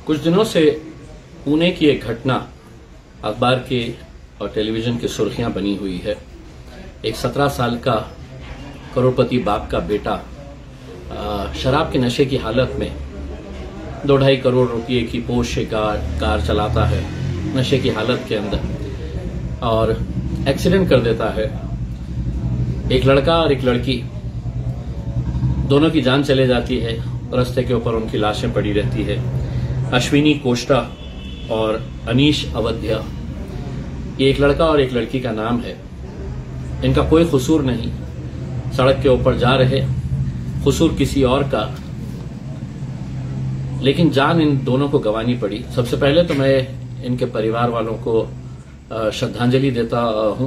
कुछ दिनों से पुणे की एक घटना अखबार के और टेलीविजन की सुर्खियां बनी हुई है। एक 17 साल का करोड़पति बाप का बेटा शराब के नशे की हालत में 2-2.5 करोड़ रुपए की पोर्श कार चलाता है नशे की हालत के अंदर और एक्सीडेंट कर देता है। एक लड़का और एक लड़की दोनों की जान चले जाती है। रास्ते के ऊपर उनकी लाशें पड़ी रहती है। अश्विनी कोष्टा और अनीश अवध्या, ये एक लड़का और एक लड़की का नाम है। इनका कोई कसूर नहीं, सड़क के ऊपर जा रहे, कसूर किसी और का, लेकिन जान इन दोनों को गंवानी पड़ी। सबसे पहले तो मैं इनके परिवार वालों को श्रद्धांजलि देता हूं।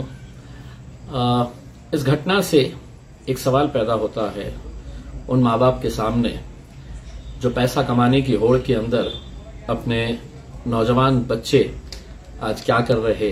इस घटना से एक सवाल पैदा होता है उन माँ बाप के सामने जो पैसा कमाने की होड़ के अंदर अपने नौजवान बच्चे आज क्या कर रहे,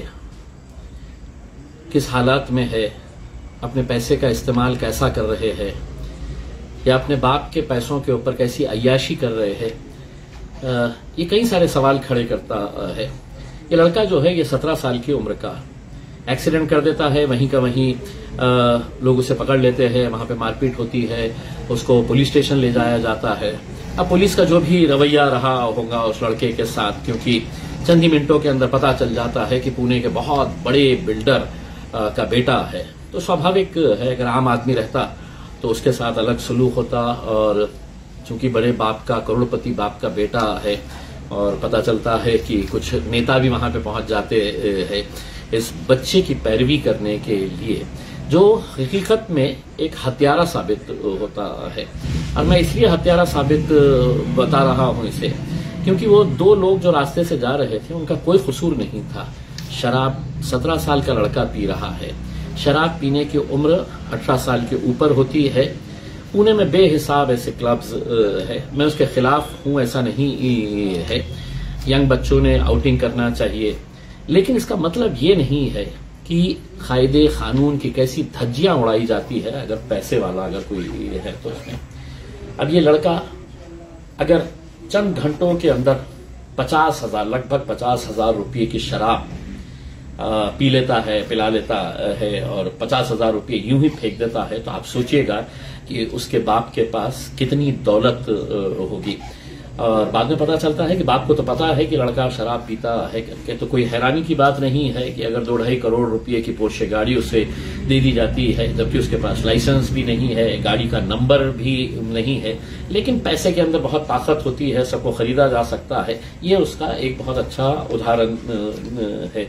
किस हालात में है, अपने पैसे का इस्तेमाल कैसा कर रहे हैं, या अपने बाप के पैसों के ऊपर कैसी अय्याशी कर रहे हैं। ये कई सारे सवाल खड़े करता है। ये लड़का जो है ये 17 साल की उम्र का एक्सीडेंट कर देता है। वहीं का वहीं लोग उसे पकड़ लेते हैं, वहां पे मारपीट होती है, उसको पुलिस स्टेशन ले जाया जाता है। अब पुलिस का जो भी रवैया रहा होगा उस लड़के के साथ, क्योंकि चंद ही मिनटों के अंदर पता चल जाता है कि पुणे के बहुत बड़े बिल्डर का बेटा है, तो स्वाभाविक है अगर आम आदमी रहता तो उसके साथ अलग सलूक होता। और चूंकि बड़े बाप का, करोड़पति बाप का बेटा है और पता चलता है कि कुछ नेता भी वहां पे पहुंच जाते हैं इस बच्चे की पैरवी करने के लिए, जो हकीकत में एक हत्यारा साबित होता है। और मैं इसलिए हत्यारा साबित बता रहा हूं इसे क्योंकि वो 2 लोग जो रास्ते से जा रहे थे उनका कोई कसूर नहीं था। शराब 17 साल का लड़का पी रहा है। शराब पीने की उम्र 18 साल के ऊपर होती है। पुणे में बेहिसाब ऐसे क्लब्स है, मैं उसके खिलाफ हूं, ऐसा नहीं है। यंग बच्चों ने आउटिंग करना चाहिए, लेकिन इसका मतलब ये नहीं है कि कायदे कानून की कैसी धज्जियां उड़ाई जाती है अगर पैसे वाला अगर कोई है तो उसमें। अब ये लड़का अगर चंद घंटों के अंदर 50,000 लगभग 50,000 रुपये की शराब पी लेता है, पिला लेता है और 50,000 रुपये यूं ही फेंक देता है, तो आप सोचिएगा कि उसके बाप के पास कितनी दौलत होगी। और बाद में पता चलता है कि बाप को तो पता है कि लड़का शराब पीता है करके, तो कोई हैरानी की बात नहीं है कि अगर 2-2.5 करोड़ रुपए की पोर्शे गाड़ी उसे दे दी जाती है, जबकि उसके पास लाइसेंस भी नहीं है, गाड़ी का नंबर भी नहीं है, लेकिन पैसे के अंदर बहुत ताकत होती है, सबको खरीदा जा सकता है। ये उसका एक बहुत अच्छा उदाहरण है।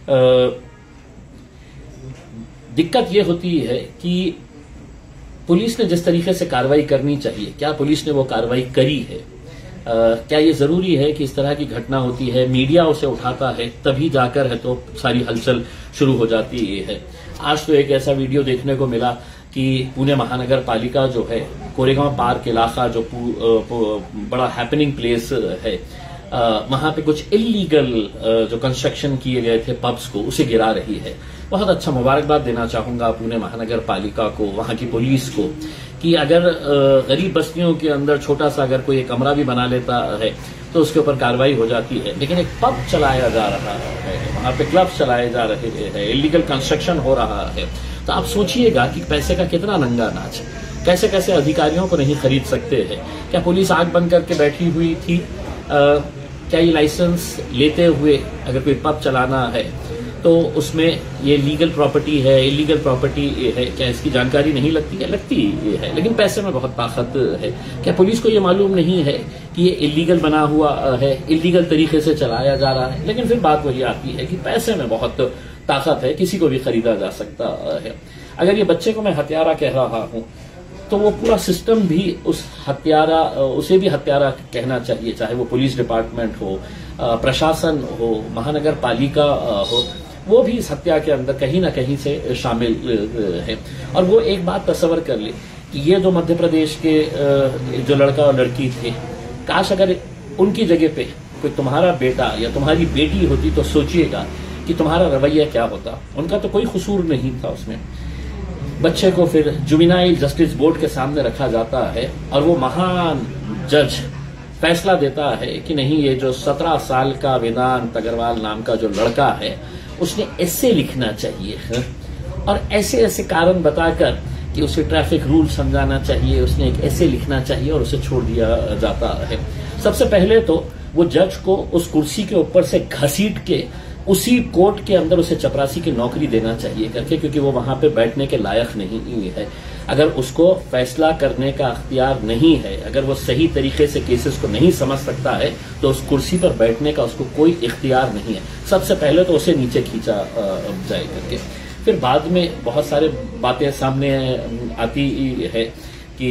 दिक्कत ये होती है कि पुलिस ने जिस तरीके से कार्रवाई करनी चाहिए, क्या पुलिस ने वो कार्रवाई करी है? क्या ये जरूरी है कि इस तरह की घटना होती है, मीडिया उसे उठाता है, तभी जाकर है तो सारी हलचल शुरू हो जाती है। आज तो एक ऐसा वीडियो देखने को मिला कि पुणे महानगर पालिका जो है, कोरेगांव पार्क इलाका जो बड़ा हैपनिंग प्लेस है, वहां पे कुछ इलीगल जो कंस्ट्रक्शन किए गए थे पब्स को, उसे गिरा रही है। बहुत अच्छा मुबारकबाद देना चाहूंगा पुणे महानगर पालिका को, वहां की पुलिस को, कि अगर गरीब बस्तियों के अंदर छोटा सा अगर कोई कमरा भी बना लेता है तो उसके ऊपर कार्रवाई हो जाती है। लेकिन एक पब चलाया जा रहा है, वहां पे क्लब चलाए जा रहे हैं, इलीगल कंस्ट्रक्शन हो रहा है, तो आप सोचिएगा कि पैसे का कितना नंगा नाच, कैसे कैसे अधिकारियों को नहीं खरीद सकते हैं। क्या पुलिस आंख बंद करके बैठी हुई थी? क्या ये लाइसेंस लेते हुए अगर कोई पब चलाना है तो उसमें ये लीगल प्रॉपर्टी है, इलीगल प्रॉपर्टी है, क्या इसकी जानकारी नहीं लगती है? लगती है, लेकिन पैसे में बहुत ताकत है। क्या पुलिस को ये मालूम नहीं है कि ये इलीगल बना हुआ है, इलीगल तरीके से चलाया जा रहा है? लेकिन फिर बात वही आती है कि पैसे में बहुत ताकत है, किसी को भी खरीदा जा सकता है। अगर ये बच्चे को मैं हत्यारा कह रहा हूं तो वो पूरा सिस्टम भी उसे भी हत्यारा कहना चाहिए, चाहे वो पुलिस डिपार्टमेंट हो, प्रशासन हो, महानगर पालिका हो, वो भी इस हत्या के अंदर कहीं ना कहीं से शामिल है। और वो एक बात तस्वर कर ले कि ये जो मध्य प्रदेश के जो लड़का और लड़की थे, काश अगर उनकी जगह पे कोई तुम्हारा बेटा या तुम्हारी बेटी होती तो सोचिएगा कि तुम्हारा रवैया क्या होता। उनका तो कोई कसूर नहीं था उसमें। बच्चे को फिर जुवेनाइल जस्टिस बोर्ड के सामने रखा जाता है और वो महान जज फैसला देता है कि नहीं, ये जो 17 साल का वेदांत अग्रवाल नाम का जो लड़का है उसने ऐसे लिखना चाहिए और ऐसे ऐसे कारण बताकर कि उसे ट्रैफिक रूल समझाना चाहिए, उसने एक ऐसे लिखना चाहिए और उसे छोड़ दिया जाता है। सबसे पहले तो वो जज को उस कुर्सी के ऊपर से घसीट के उसी कोर्ट के अंदर उसे चपरासी की नौकरी देना चाहिए करके, क्योंकि वो वहां पे बैठने के लायक नहीं है। अगर उसको फैसला करने का अख्तियार नहीं है, अगर वो सही तरीके से केसेस को नहीं समझ सकता है, तो उस कुर्सी पर बैठने का उसको कोई इख्तियार नहीं है। सबसे पहले तो उसे नीचे खींचा जाए करके, फिर बाद में बहुत सारे बातें सामने आती है कि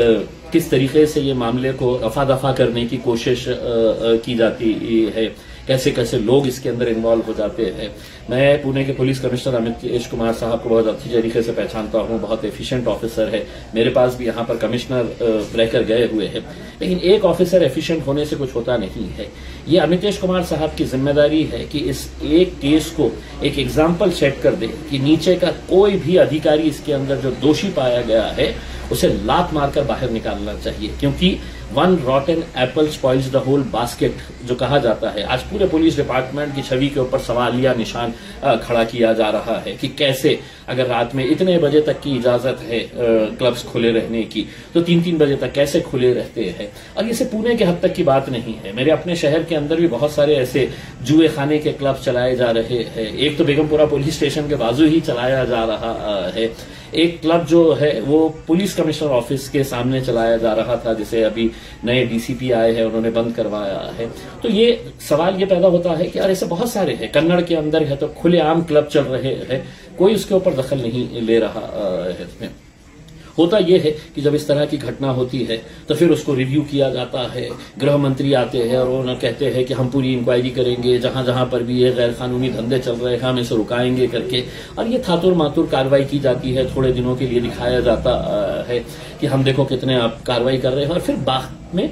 किस तरीके से ये मामले को रफा दफा करने की कोशिश की जाती है, कैसे कैसे लोग इसके अंदर इन्वॉल्व हो जाते हैं। मैं पुणे के पुलिस कमिश्नर अमितेश कुमार साहब को बहुत अच्छी तरीके से पहचानता हूं, बहुत एफिशिएंट ऑफिसर है, मेरे पास भी यहां पर कमिश्नर रहकर गए हुए हैं। लेकिन एक ऑफिसर एफिशिएंट होने से कुछ होता नहीं है। ये अमितेश कुमार साहब की जिम्मेदारी है कि इस एक केस को एक एग्जाम्पल सेट कर दे कि नीचे का कोई भी अधिकारी इसके अंदर जो दोषी पाया गया है उसे लात मारकर बाहर निकालना चाहिए, क्योंकि one rotten apple spoils the whole basket जो कहा जाता है। आज पूरे पुलिस डिपार्टमेंट की छवि के ऊपर सवालिया निशान खड़ा किया जा रहा है कि कैसे अगर रात में इतने बजे तक की इजाजत है क्लब्स खुले रहने की, तो 3-3 बजे तक कैसे खुले रहते हैं। और ये सिर्फ पुणे के हद तक की बात नहीं है, मेरे अपने शहर के अंदर भी बहुत सारे ऐसे जुए खाने के क्लब चलाए जा रहे हैं। एक तो बेगमपुरा पुलिस स्टेशन के बाजू ही चलाया जा रहा है, एक क्लब जो है वो पुलिस कमिश्नर ऑफिस के सामने चलाया जा रहा था, जिसे अभी नए डीसीपी आए हैं उन्होंने बंद करवाया है। तो ये सवाल ये पैदा होता है कि यार ऐसे बहुत सारे हैं, कन्नड़ के अंदर है तो खुलेआम क्लब चल रहे हैं, कोई उसके ऊपर दखल नहीं ले रहा है। इसमें होता यह है कि जब इस तरह की घटना होती है तो फिर उसको रिव्यू किया जाता है, गृह मंत्री आते हैं और वो कहते हैं कि हम पूरी इंक्वायरी करेंगे, जहां जहां पर भी ये गैर कानूनी धंधे चल रहे हैं हम इसे रुकाएंगे करके, और ये थातुर मातुर कार्रवाई की जाती है। थोड़े दिनों के लिए दिखाया जाता है कि हम देखो कितने आप कार्रवाई कर रहे हैं, और फिर बाद में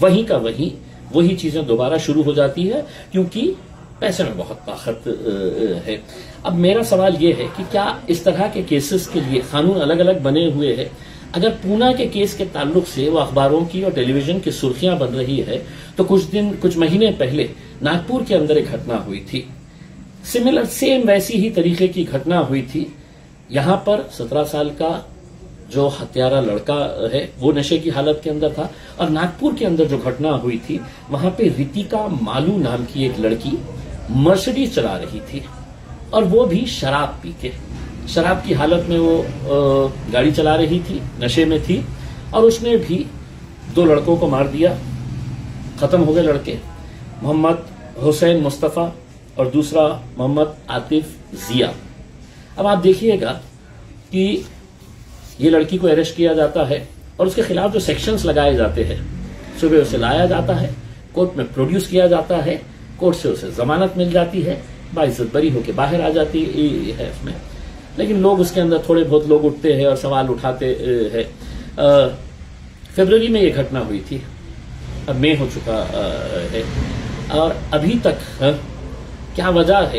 वही चीजें दोबारा शुरू हो जाती है, क्योंकि पैसे में बहुत ताकत है। अब मेरा सवाल यह है कि क्या इस तरह के केसेस के लिए कानून अलग अलग बने हुए हैं? अगर पूना के केस के ताल्लुक से वो अखबारों की और टेलीविजन की सुर्खियां बन रही है, तो कुछ महीने पहले नागपुर के अंदर एक घटना हुई थी, सिमिलर सेम वैसी ही तरीके की घटना हुई थी। यहां पर 17 साल का जो हत्यारा लड़का है वो नशे की हालत के अंदर था, और नागपुर के अंदर जो घटना हुई थी वहां पे रितिका मालू नाम की एक लड़की मर्सिडीज चला रही थी, और वो भी शराब पी के, शराब की हालत में वो गाड़ी चला रही थी, नशे में थी, और उसने भी 2 लड़कों को मार दिया। खत्म हो गए लड़के, मोहम्मद हुसैन मुस्तफा और दूसरा मोहम्मद आतिफ जिया। अब आप देखिएगा कि ये लड़की को अरेस्ट किया जाता है और उसके खिलाफ जो सेक्शंस लगाए जाते हैं, सुबह उसे लाया जाता है, कोर्ट में प्रोड्यूस किया जाता है, कोर्ट से उसे जमानत मिल जाती है, बाइज्जत बरी होकर बाहर आ जाती है उसमें। लेकिन लोग उसके अंदर थोड़े बहुत लोग उठते हैं और सवाल उठाते हैं। फरवरी में ये घटना हुई थी, अब मई हो चुका है, और अभी तक क्या वजह है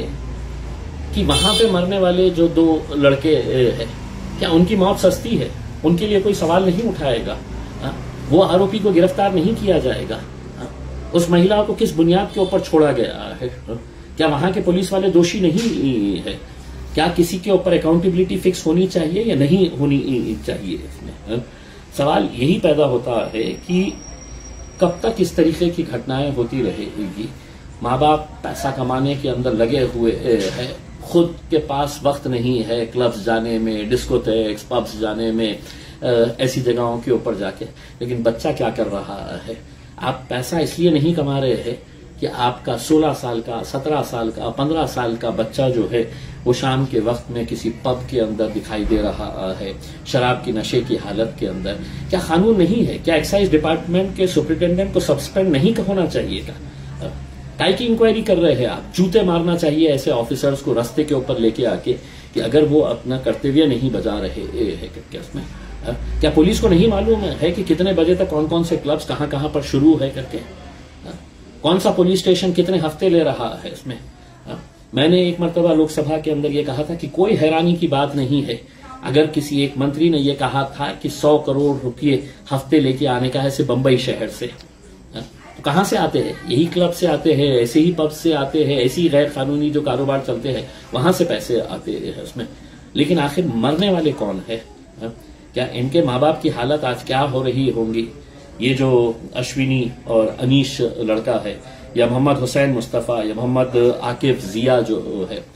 कि वहां पे मरने वाले जो 2 लड़के हैं, क्या उनकी मौत सस्ती है? उनके लिए कोई सवाल नहीं उठाएगा? वो आरोपी को गिरफ्तार नहीं किया जाएगा? उस महिला को किस बुनियाद के ऊपर छोड़ा गया है? क्या वहां के पुलिस वाले दोषी नहीं है? क्या किसी के ऊपर अकाउंटेबिलिटी फिक्स होनी चाहिए या नहीं होनी चाहिए? इसमें सवाल यही पैदा होता है कि कब तक इस तरीके की घटनाएं होती रहेगी। माँ बाप पैसा कमाने के अंदर लगे हुए हैं, खुद के पास वक्त नहीं है क्लब्स जाने में, डिस्कोथेक्स, पब्स जाने में, ऐसी जगहों के ऊपर जाके। लेकिन बच्चा क्या कर रहा है? आप पैसा इसलिए नहीं कमा रहे हैं कि आपका 16 साल का, 17 साल का, 15 साल का बच्चा जो है वो शाम के वक्त में किसी पब के अंदर दिखाई दे रहा है, शराब की नशे की हालत के अंदर। क्या कानून नहीं है? क्या एक्साइज डिपार्टमेंट के सुपरिटेंडेंट को सस्पेंड नहीं होना चाहिए? काय की इंक्वायरी कर रहे हैं आप? जूते मारना चाहिए ऐसे ऑफिसर्स को रास्ते के ऊपर लेके आके कि अगर वो अपना कर्तव्य नहीं बजा रहे हैं करके। उसमें क्या पुलिस को नहीं मालूम है कि कितने बजे तक कौन कौन से क्लब्स कहां कहां पर शुरू है करके? कौन सा पुलिस स्टेशन कितने हफ्ते ले रहा है इसमें? मैंने एक मर्तबा लोकसभा के अंदर यह कहा था कि कोई हैरानी की बात नहीं है अगर किसी एक मंत्री ने यह कहा था कि 100 करोड़ रुपये हफ्ते लेके आने का है सिर्फ बंबई शहर से। कहां से आते हैं? यही क्लब से आते हैं, ऐसे ही पब से आते हैं, ऐसे ही गैर कानूनी जो कारोबार चलते हैं वहां से पैसे आते हैं उसमें। लेकिन आखिर मरने वाले कौन है? क्या इनके माँ बाप की हालत आज क्या हो रही होंगी? ये जो अश्विनी और अनीश लड़का है, या मोहम्मद हुसैन मुस्तफा, या मोहम्मद आकिफ जिया जो है,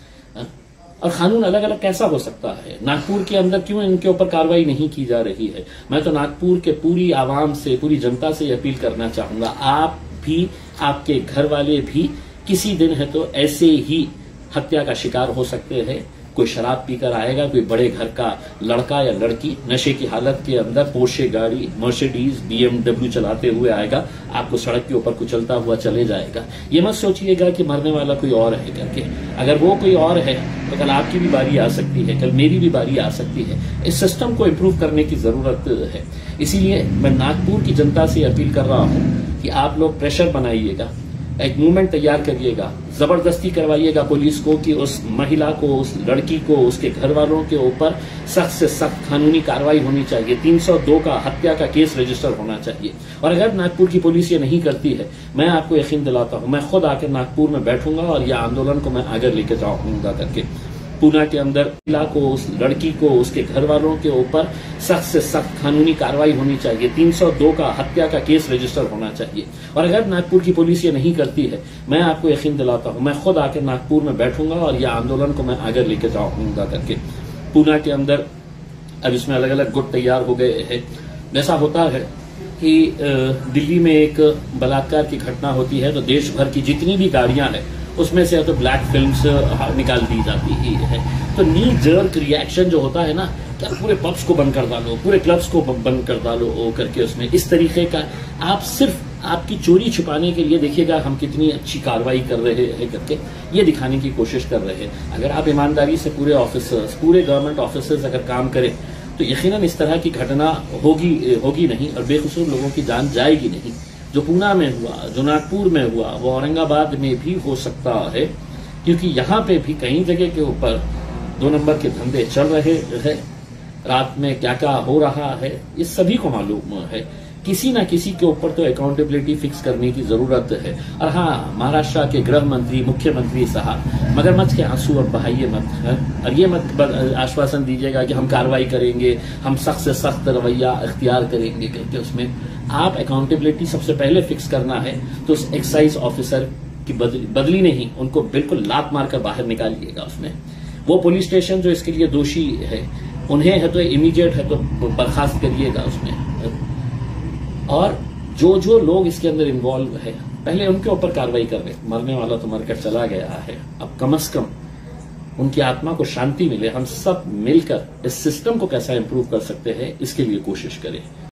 और कानून अलग अलग कैसा हो सकता है? नागपुर के अंदर क्यों इनके ऊपर कार्रवाई नहीं की जा रही है? मैं तो नागपुर के पूरी आवाम से, पूरी जनता से अपील करना चाहूंगा, आप भी, आपके घर वाले भी किसी दिन है तो ऐसे ही हत्या का शिकार हो सकते हैं। कोई शराब पीकर आएगा, कोई बड़े घर का लड़का या लड़की नशे की हालत के अंदर पोर्शे गाड़ी, मर्सिडीज, BMW चलाते हुए आएगा, आपको सड़क के ऊपर कुचलता हुआ चले जाएगा। ये मत सोचिएगा कि मरने वाला कोई और है करके। अगर वो कोई और है तो कल आपकी भी बारी आ सकती है, कल मेरी भी बारी आ सकती है। इस सिस्टम को इम्प्रूव करने की जरूरत है। इसीलिए मैं नागपुर की जनता से अपील कर रहा हूं कि आप लोग प्रेशर बनाइएगा, एक मूवमेंट तैयार करिएगा, जबरदस्ती करवाइएगा पुलिस को कि उस महिला को, उस लड़की को, उसके घर वालों के ऊपर सख्त से सख्त कानूनी कार्रवाई होनी चाहिए। 302 का हत्या का केस रजिस्टर होना चाहिए। और अगर नागपुर की पुलिस ये नहीं करती है, मैं आपको यकीन दिलाता हूं, मैं खुद आकर नागपुर में बैठूंगा और यह आंदोलन को मैं आगे लेके जाऊंगा करके। पूना के अंदर महिला को, उस लड़की को, उसके घर वालों के ऊपर सख्त से सख्त कानूनी कार्रवाई होनी चाहिए। 302 का हत्या का केस रजिस्टर होना चाहिए। और अगर नागपुर की पुलिस ये नहीं करती है, मैं आपको यकीन दिलाता हूं, मैं खुद आकर नागपुर में बैठूंगा और यह आंदोलन को मैं आगे लेके जाऊंगा करके। पूना के अंदर अब इसमें अलग अलग गुट तैयार हो गए हैं। जैसा होता है कि दिल्ली में एक बलात्कार की घटना होती है तो देश भर की जितनी भी गाड़ियां हैं उसमें से तो ब्लैक फिल्म्स निकाल दी जाती है। तो नी जर्क रिएक्शन जो होता है ना, क्या पूरे पब्स को बंद कर डालो, पूरे क्लब्स को बंद कर डालो करके, उसमें इस तरीके का आप सिर्फ आपकी चोरी छुपाने के लिए देखिएगा हम कितनी अच्छी कार्रवाई कर रहे हैं करके ये दिखाने की कोशिश कर रहे हैं। अगर आप ईमानदारी से पूरे ऑफिसर्स, पूरे गवर्नमेंट ऑफिसर्स अगर काम करें तो यकीनन इस तरह की घटना होगी नहीं और बेकसूर लोगों की जान जाएगी नहीं। जो पूना में हुआ, जो नागपुर में हुआ, वो औरंगाबाद में भी हो सकता है, क्योंकि यहाँ पे भी कई जगह के ऊपर 2 नंबर के धंधे चल रहे हैं। रात में क्या क्या हो रहा है ये सभी को मालूम है। किसी ना किसी के ऊपर तो अकाउंटेबिलिटी फिक्स करने की जरूरत है। और हाँ, महाराष्ट्र के गृह मंत्री, मुख्यमंत्री साहब, मगरमच्छ के आंसू अब बहाइए मत है? और ये मत आश्वासन दीजिएगा कि हम कार्रवाई करेंगे, हम सख्त से सख्त रवैया अख्तियार करेंगे करके। उसमें आप अकाउंटेबिलिटी सबसे पहले फिक्स करना है तो उस एक्साइज ऑफिसर की बदली नहीं, उनको बिल्कुल लात मारकर बाहर निकालिएगा। उसमें वो पुलिस स्टेशन जो इसके लिए दोषी है उन्हें है तो इमीडिएट है तो बर्खास्त करिएगा उसमें। और जो लोग इसके अंदर इन्वॉल्व है पहले उनके ऊपर कार्रवाई कर रहे। मरने वाला तो मरकर चला गया है, अब कम से कम उनकी आत्मा को शांति मिले। हम सब मिलकर इस सिस्टम को कैसा इंप्रूव कर सकते हैं इसके लिए कोशिश करें।